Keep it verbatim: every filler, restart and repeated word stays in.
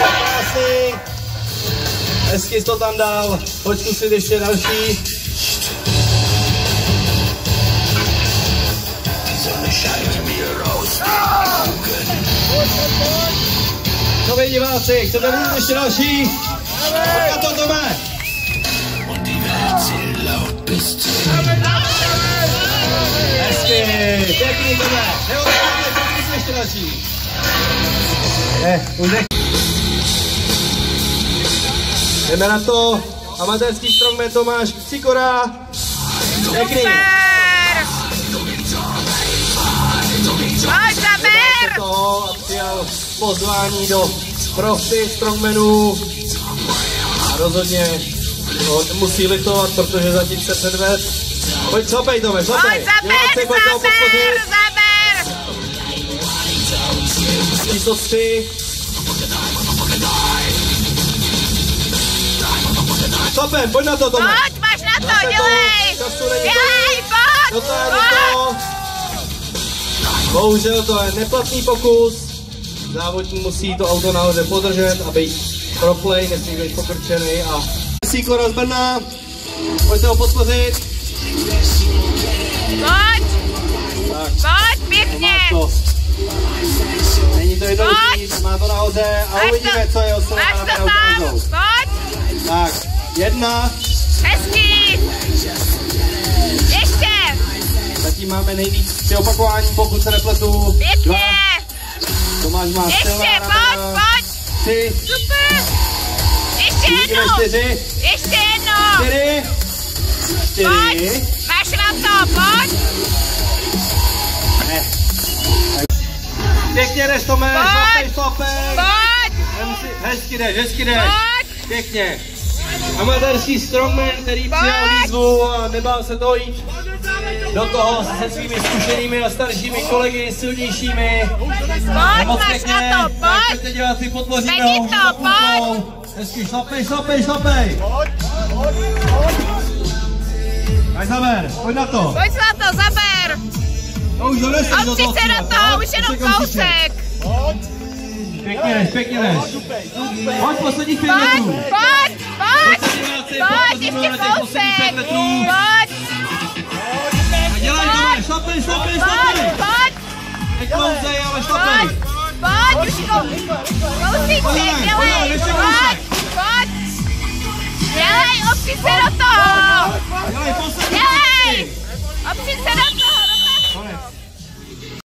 Krásný. Hezky jsi to tam dal. Pojď zkusit ještě další. Co vy diváci, chcete vidět ještě další? Pojď na to, Tome! Hezky, pěkný, Tome! Nebo pojď ještě další. Ne, už nech... Jdeme na to. Amatérský strongman Tomáš Sikora. Pěkný. Pojď, zaber! To a přijal pozvání do profi strongmanů. A rozhodně to musí litovat, protože zatím se předved. Pojď, šlapej, Tome, šlapej. Pojď, zaber, zaber, zaber! Číslo tři. Šlapem, pojď na to, Tome. Pojď, máš na to, dělej! Dělej, pojď, pojď! Bohužel to je neplatný pokus. Závodník musí to auto nahoře podržet, aby pro play nesmí být pokrčený. A Sikora z Brna, pojďte ho podpořit. Pojď! Tak. Pojď, pěkně! To. Není to jednoduchý, má to nahoře a uvidíme, co je oslová na nahoře. Pojď! Tak, jedna. Hezký! Ještě! Zatím máme nejvíc při opakování, pokud se nepletu. Pěkně! Dva. Tomáš má ještě, pojď, pojď! Tři. Super! Ještě jednou! Čtyři. Ještě jednou! Čtyři. Čtyři. Pojď! Máš na to, pojď! Ne. Pěkně jdeš, Tome, šlapej, šlapej! Pojď! Hezky jdeš, hezky jdeš! Pojď! Pěkně! Amatérský strongman, který přijal výzvu a nebál se to jít do toho se svými zkušenými a staršími kolegy, silnějšími. Pojď, máš na to, pojď! Pojďte diváci, podpoříme Vedi ho. to, pojď! Hezky, šlapej, šlapej, šlapej! Pojď, pojď, pojď! Tak zaber, pojď na to! Pojď na to, zaber! To už doneseš do toho. Opři se do toho, už jenom kousek! Pěkně jdeš, pěkně jdeš. Pojď, posledních pět Pojď, metrů. pojď, pojď! Pojď, ještě kousek! Pojď! A dělej to, šlapej, šlapej, šlapej! Pojď! Neklouzej, ale šlapej! Pojď, už kousíček, dělej! Pojď, pojď! Dělej, opři se do toho!